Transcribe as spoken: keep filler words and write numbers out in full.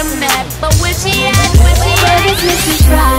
a map, but where she at, where she at? Where is Missy Fry?